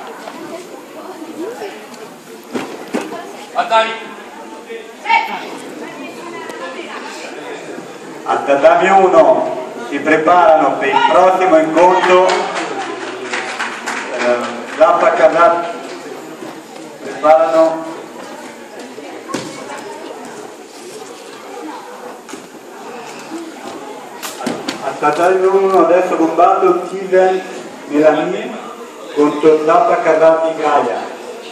Al tatami 1 si preparano per il prossimo incontro Zappa Carrati, preparano al tatami 1 adesso combatto Steven Melanie contro Zappa Carrati Gaia.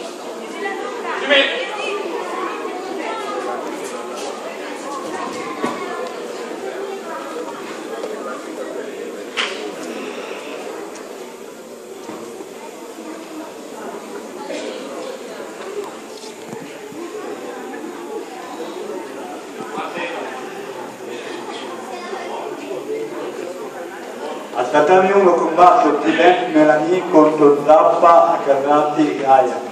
Al tatami 1 combatto Steven Melanie contro Zappa Carrati Gaia.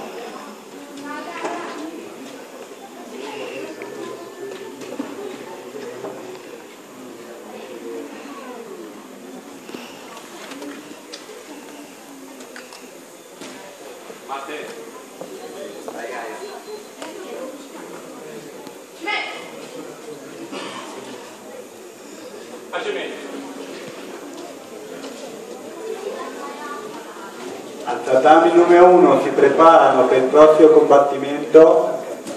Al tatami numero 1 si preparano per il prossimo combattimento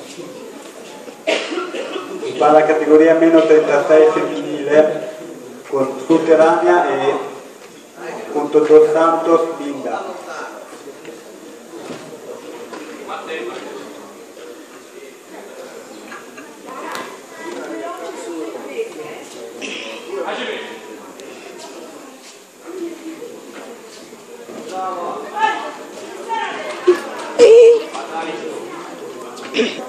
alla categoria meno 36 femminile con Sotterranea e contro Dos Santos Linda. Bravo.